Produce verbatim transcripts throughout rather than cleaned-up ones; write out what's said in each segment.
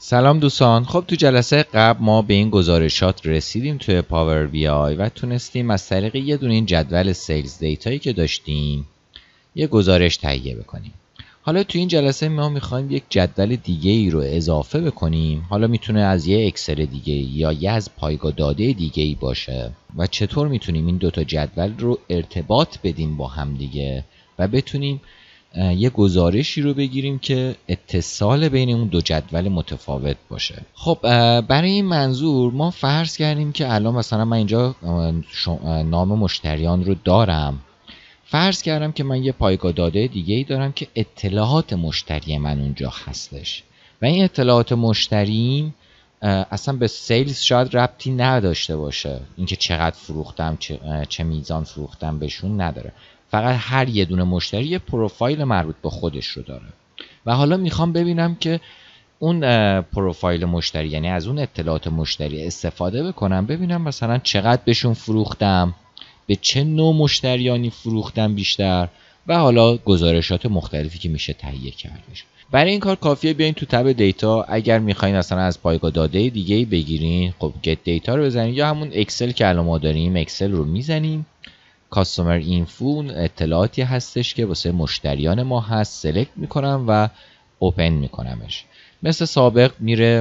سلام دوستان. خب تو جلسه قبل ما به این گزارشات رسیدیم توی پاور بی آی و تونستیم از طریق یه دونه این جدول سیلز دیتایی که داشتیم یه گزارش تهیه بکنیم. حالا تو این جلسه ما میخوایم یک جدول دیگه ای رو اضافه بکنیم. حالا میتونه از یه اکسل دیگه یا یه از پایگاه داده دیگه ای باشه و چطور میتونیم این دوتا جدول رو ارتباط بدیم با هم دیگه و بتونیم یه گزارشی رو بگیریم که اتصال بین اون دو جدول متفاوت باشه. خب برای این منظور ما فرض کردیم که الان مثلا من اینجا نام مشتریان رو دارم. فرض کردم که من یه پایگاه داده دیگه ای دارم که اطلاعات مشتری من اونجا هستش و این اطلاعات مشتریم اصلا به سیلز شاید ربطی نداشته باشه، اینکه چقدر فروختم چه, چه میزان فروختم بهشون نداره. فقط هر یه دونه مشتری یه پروفایل مربوط به خودش رو داره و حالا میخوام ببینم که اون پروفایل مشتری، یعنی از اون اطلاعات مشتری استفاده بکنم، ببینم مثلا چقدر بهشون فروختم، به چه نوع مشتریانی فروختم بیشتر و حالا گزارشات مختلفی که میشه تهیه کردش. برای این کار کافیه بیاین تو تب دیتا. اگر میخواین اصلا از پایگاه داده دیگه ای بگیرین، خب گت دیتا رو بزنین یا همون اکسل که الان ما داریم اکسل رو میزنیم. کاستومر اینفو اطلاعاتی هستش که واسه مشتریان ما هست، سلکت میکنم و اوپن میکنمش. مثل سابق میره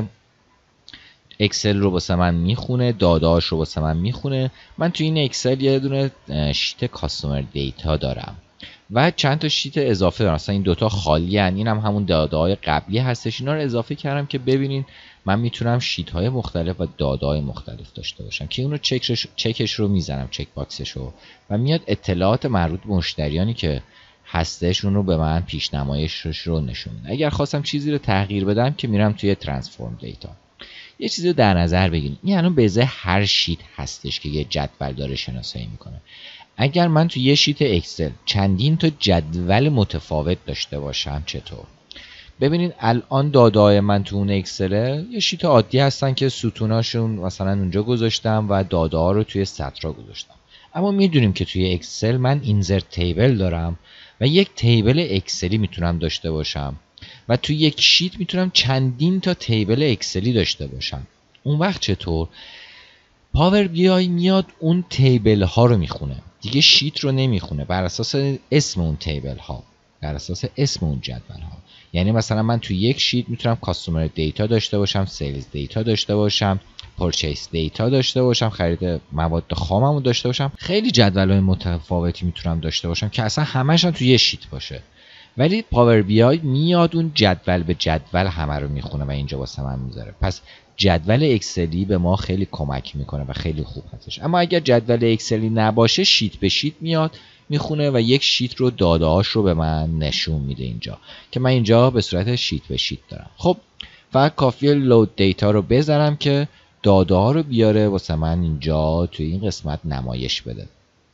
اکسل رو واسه من میخونه، داداش رو واسه من میخونه. من تو این اکسل یه دونه شیت کاستومر دیتا دارم و چند تا شیت اضافه دارم. اصلا این دوتا خالی هن. این هم همون داده های قبلی هستش. اینا رو اضافه کردم که ببینین من میتونم شیت های مختلف و داده های مختلف داشته باشم که اونو چکش چکش رو میزنم، چک باکسش رو، و میاد اطلاعات مربوط به مشتریانی که هستش اون رو به من پیشنمایشش رو نشون میده. اگر خواستم چیزی رو تغییر بدم که میرم توی ترانسفورم دیتا. یه چیزی رو در نظر بگیرید، این الان به ازای هر شیت هستش که یه جدول داره شناسایی میکنه. اگر من تو یه شیت اکسل چندین تا جدول متفاوت داشته باشم چطور؟ ببینید الان داده‌های من تو اون اکسل یه شیت عادی هستن که ستوناشون مثلا اونجا گذاشتم و داده ها رو توی سطرها گذاشتم. اما میدونیم که توی اکسل من اینسرت تیبل دارم و یک تیبل اکسلی میتونم داشته باشم و توی یک شیت میتونم چندین تا تیبل اکسلی داشته باشم. اون وقت چطور؟ پاور بی آی میاد اون تیبل ها رو میخونه، دیگه شیت رو نمیخونه، بر اساس اسم اون تیبل ها، بر اساس اسم اون جدول ها. یعنی مثلا من توی یک شیت میتونم کاستومر دیتا داشته باشم، سیلز دیتا داشته باشم، پرچیس دیتا داشته باشم، خرید مواد خاممو داشته باشم. خیلی جدول‌های متفاوتی میتونم داشته باشم که اصلا همش هم توی یه شیت باشه. ولی پاور بی آی میاد اون جدول به جدول همه رو میخونه و اینجا واسه من میذاره. پس جدول اکسلی به ما خیلی کمک میکنه و خیلی خوب هستش. اما اگر جدول اکسلی نباشه، شیت به شیت میاد میخونه و یک شیت رو داده‌هاش رو به من نشون میده اینجا، که من اینجا به صورت شیت به شیت دارم. خب فقط کافیه لود دیتا رو بذارم که داده ها رو بیاره واسه من اینجا توی این قسمت نمایش بده.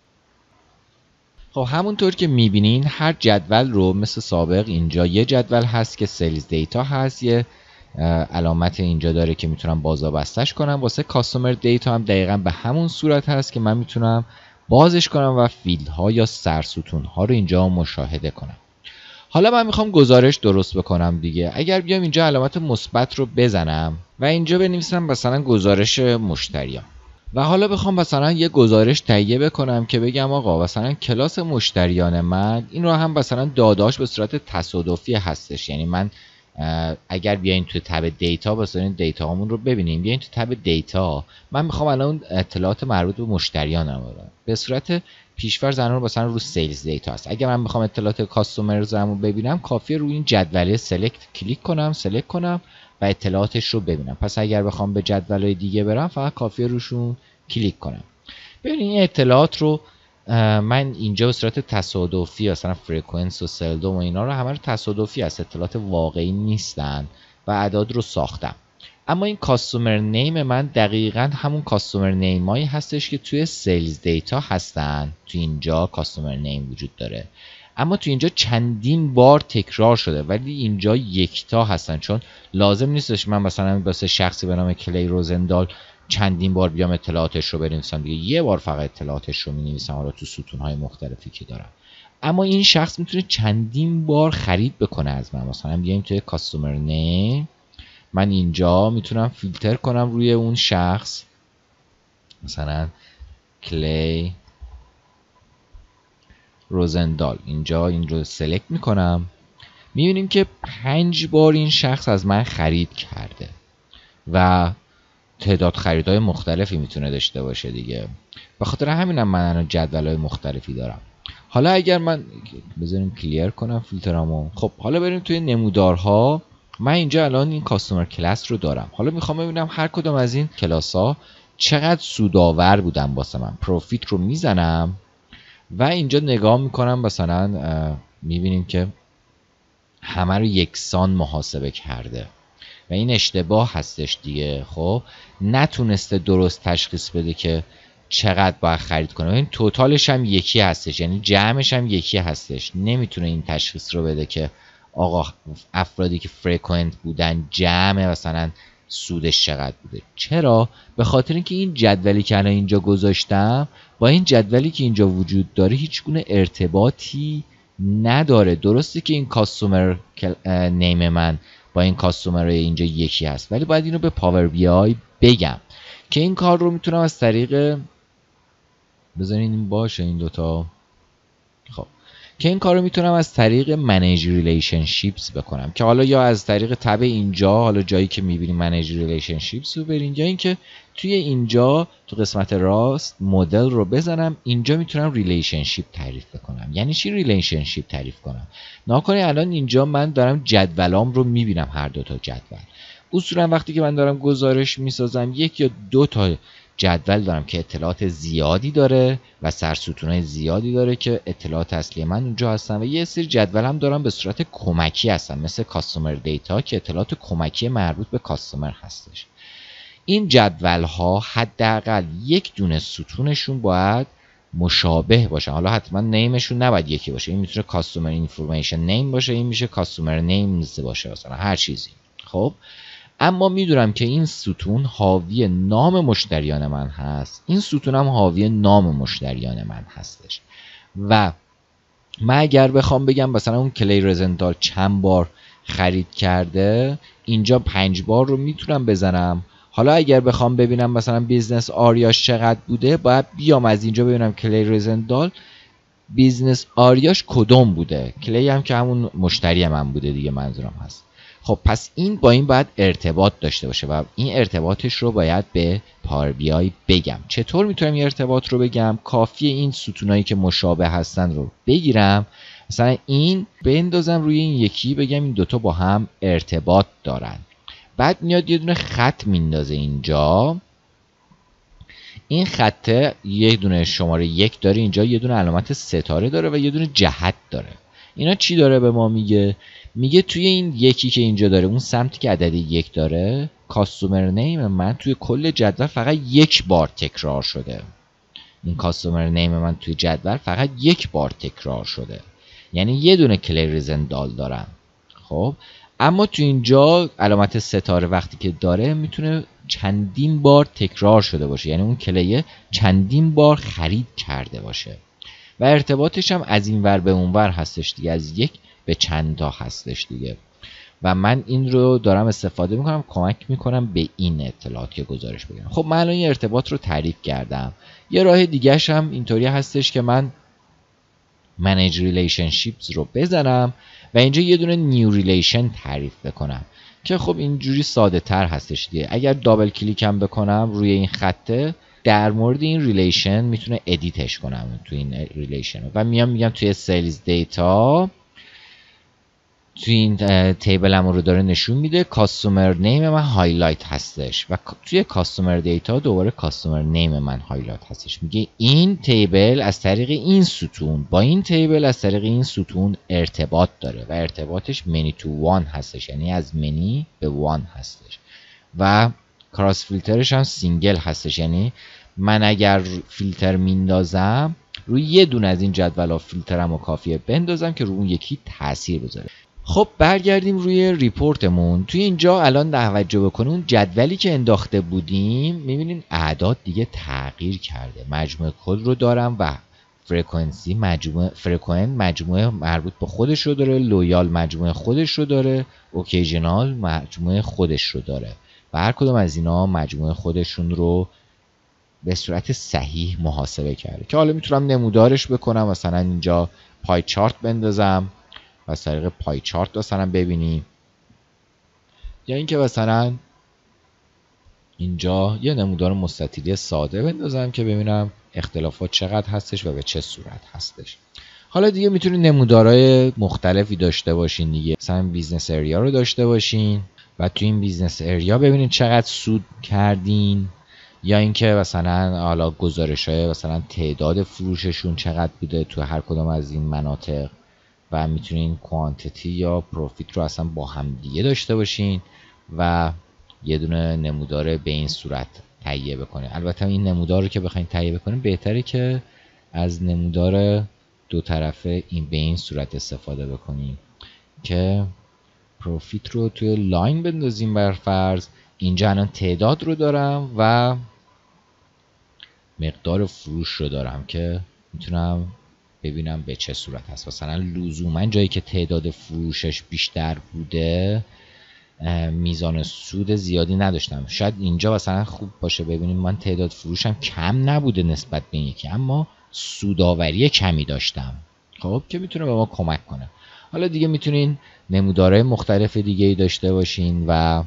خب همونطور که میبینین هر جدول رو مثل سابق اینجا یه جدول هست که سیلز دیتا هست، یه علامت اینجا داره که میتونم بازابستش کنم. واسه کاستومر دیتا هم دقیقا به همون صورت هست که من میتونم بازش کنم و فیلد ها یا سرستون ها رو اینجا مشاهده کنم. حالا من میخوام گزارش درست بکنم دیگه. اگر بیام اینجا علامت مثبت رو بزنم و اینجا بنویسم مثلا گزارش مشتریان و حالا بخوام مثلا یه گزارش تهیه بکنم که بگم آقا مثلا کلاس مشتریان من این رو هم مثلا داداش به صورت تصادفی هستش. یعنی من اگر بیاین تو تب دیتا بذارین دیتا همون رو ببینیم، بیاین تو تب دیتا، من میخوام الان اطلاعات مربوط به مشتریانم رو به صورت پیش‌فرض الان مثلا رو سیلز دیتا هست. اگر من میخوام اطلاعات کاستومرزم رو ببینم، کافیه روی این جدوله سلکت کلیک کنم، سلکت کنم و اطلاعاتش رو ببینم. پس اگر بخوام به جدول‌های دیگه برم، فقط کافیه روشون کلیک کنم. ببینید این اطلاعات رو من اینجا به صورت تصادفی، مثلا فرکانس و سلدوم و اینا رو همه رو تصادفی است، اطلاعات واقعی نیستن و اعداد رو ساختم. اما این کاستومر نیم من دقیقاً همون کاستومر نیمایی هستش که توی سیلز دیتا هستن. توی اینجا کاستومر نیم وجود داره، اما توی اینجا چندین بار تکرار شده ولی اینجا یکتا هستن، چون لازم نیستش من مثلا واسه شخصی به نام کلی روزندال چندین بار بیام اطلاعاتش رو بنویسم دیگه. یه بار فقط اطلاعاتش رو می‌نویسم حالا تو ستون‌های مختلفی که دارم. اما این شخص میتونه چندین بار خرید بکنه از من. مثلا بیایم توی کاستومر نیم من اینجا میتونم فیلتر کنم روی اون شخص، مثلا کلی روزندال. اینجا این رو سلکت میکنم، میبینیم که پنج بار این شخص از من خرید کرده و تعداد خریدهای مختلفی میتونه داشته باشه دیگه. به خاطر همینم من الان جدول‌های مختلفی دارم. حالا اگر من بذاریم کلیر کنم فیلترامو، خب حالا بریم توی نمودارها. من اینجا الان این کاستومر کلاس رو دارم. حالا میخوام ببینم هر کدوم از این کلاس ها چقدر سودآور بودن واسه من. پروفیت رو میزنم و اینجا نگاه میکنم، مثلا میبینیم که همه رو یکسان محاسبه کرده و این اشتباه هستش دیگه. خب نتونسته درست تشخیص بده که چقدر باید خرید کنه. این توتالش هم یکی هستش، یعنی جمعش هم یکی هستش. نمیتونه این تشخیص رو بده که آقا افرادی که فرکوئنت بودن جمع مثلا سودش چقدر بوده. چرا؟ به خاطر اینکه این جدولی که الان اینجا گذاشتم با این جدولی که اینجا وجود داره هیچ گونه ارتباطی نداره. درسته که این کاستومر نیم من با این کاستومر اینجا یکی هست، ولی باید اینو به پاور بی آی بگم که این کار رو میتونم از طریق، بذارین این باشه این دوتا، خب که این کار رو میتونم از طریق منیج ریلیشنشیپس بکنم، که حالا یا از طریق تب اینجا، حالا جایی که میبینیم منیج ریلیشنشیپس رو برین، یا اینکه توی اینجا تو قسمت راست مدل رو بزنم، اینجا میتونم ریلیشنشیپ تعریف بکنم. یعنی چی ریلیشنشیپ تعریف کنم؟ ناکنه الان اینجا من دارم جدولام رو میبینم، هر دو تا جدول. اصولا وقتی که من دارم گزارش میسازم یک یا دو تا جدول دارم که اطلاعات زیادی داره و سرستونهای زیادی داره که اطلاعات اصلی من اونجا هستن، و یه سری جدول هم دارم به صورت کمکی هستن مثل کاستومر دیتا که اطلاعات کمکی مربوط به کاستومر هستش. این جدول ها حداقل یک دونه ستونشون باید مشابه باشن. حالا حتما نیمشون نباید یکی باشه. این میتونه کاستومر اینفورمیشن نیم باشه، این میشه کاستومر نیمز باشه، مثلا هر چیزی. خب اما میدونم که این ستون حاوی نام مشتریان من هست، این ستون هم حاوی نام مشتریان من هستش. و من اگر بخوام بگم مثلا اون کلی رزنتال چند بار خرید کرده، اینجا پنج بار رو میتونم بزنم. حالا اگر بخوام ببینم مثلا بیزنس آریاش چقدر بوده، باید بیام از اینجا ببینم کلی رزنتال بیزنس آریاش کدوم بوده. کلی هم که همون مشتری من بوده دیگه، منظورم هست. خب پس این با این باید ارتباط داشته باشه و این ارتباطش رو باید به پاور بی آی بگم. چطور میتونم این ارتباط رو بگم؟ کافیه این ستونایی که مشابه هستن رو بگیرم، مثلا این بندازم روی این یکی، بگم این دوتا با هم ارتباط دارن. بعد میاد یه دونه خط میندازه اینجا. این خطه یه دونه شماره یک داره، اینجا یه دونه علامت ستاره داره و یه دونه جهت داره. اینا چی داره به ما میگه؟ میگه توی این یکی که اینجا داره، اون سمتی که عدد یک داره، کاستومر نیم من توی کل جدول فقط یک بار تکرار شده. این کاستومر نیم من توی جدول فقط یک بار تکرار شده، یعنی یه دونه کلی رزندال دارم. خب اما تو اینجا علامت ستاره وقتی که داره میتونه چندین بار تکرار شده باشه، یعنی اون کلیه چندین بار خرید کرده باشه و ارتباطش هم از این ور به اون ور هستش دیگه، از یک به چند تا هستش دیگه. و من این رو دارم استفاده میکنم، کمک میکنم به این اطلاعات که گزارش بگیرم. خب من الان این ارتباط رو تعریف کردم. یه راه دیگه هم اینطوری هستش که من manage relationships رو بزنم و اینجا یه دونه نیو ریلیشن تعریف بکنم که خب اینجوری ساده تر هستش دیگه. اگر دابل کلیک هم بکنم روی این خطه، در مورد این ریلیشن میتونه ادیتش کنم تو این ریلیشن و میام میگم توی سیلز دیتا، توی این تیبل هم رو داره نشون میده کاستومر نیم من هایلایت هستش و توی کاستومر دیتا دوباره کاستومر نیم من هایلایت هستش. میگه این تیبل از طریق این ستون با این تیبل از طریق این ستون ارتباط داره و ارتباطش منی تو وان هستش، یعنی از منی به وان هستش و کراس فیلترش هم سینگل هستش، یعنی من اگر فیلتر میندازم روی یه دونه از این جدول ها فیلترم و کافیه بندازم که روی اون یکی تاثیر بذاره. خب برگردیم روی ریپورتمون. توی اینجا الان توجه بکنیم اون جدولی که انداخته بودیم، میبینین اعداد دیگه تغییر کرده. مجموع کل رو دارم و فرکانسی مجموعه فرکوئنت مجموعه مربوط به خودش رو داره، لویال مجموعه خودش رو داره، اوکیژنال مجموعه خودش رو داره و هر کدوم از اینا مجموعه خودشون رو به صورت صحیح محاسبه کرده که حالا میتونم نمودارش بکنم، مثلا اینجا پای چارت بندازم و از طریق پای چارت مثلا ببینیم، یا اینکه مثلا اینجا یه نمودار مستطیلی ساده بندازم که ببینم اختلافات چقدر هستش و به چه صورت هستش. حالا دیگه میتونید نمودارهای مختلفی داشته باشین دیگه، مثلا بیزنس اریا رو داشته باشین و تو این بیزنس اریا ببینید چقدر سود کردین، یا اینکه مثلا حالا گزارش‌های مثلا تعداد فروششون چقدر بوده تو هر کدام از این مناطق و میتونین کوانتیتی یا پروفیت رو اصلا با هم دیگه داشته باشین و یه دونه نمودار به این صورت تهیه بکنین. البته این نمودار رو که بخواید تهیه بکنین بهتره که از نمودار دو طرفه این به این صورت استفاده بکنیم که پروفیت رو توی لاین بندازیم بر فرض. اینجا الان تعداد رو دارم و مقدار فروش رو دارم که میتونم ببینم به چه صورت هست. مثلا لزوما جایی که تعداد فروشش بیشتر بوده میزان سود زیادی نداشتم. شاید اینجا مثلا خوب باشه ببینیم من تعداد فروشم کم نبوده نسبت به یکی، اما سوداوری کمی داشتم، خب که میتونه به ما کمک کنه. حالا دیگه میتونین نمودارهای مختلف دیگه ای داشته باشین و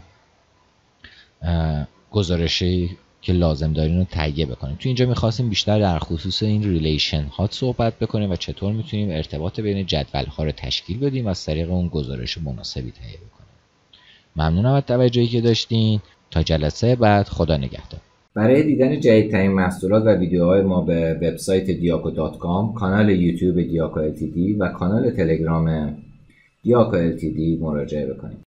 گزارشی که لازم دارین رو تهیه بکنیم. تو اینجا میخواستیم بیشتر در خصوص این ریلیشن ها صحبت بکنیم و چطور میتونیم ارتباط بین جدول ها رو تشکیل بدیم و از طریق اون گزارش مناسبی تهیه بکنیم. ممنونم از توجهی که داشتین. تا جلسه بعد، خدا نگهدار. برای دیدن جدیدترین محصولات و ویدیوهای ما به وبسایت دیاکو دات کام، کانال یوتیوب دیاکو ال تی دی و کانال تلگرام دیاکو ال تی دی مراجعه بکنید.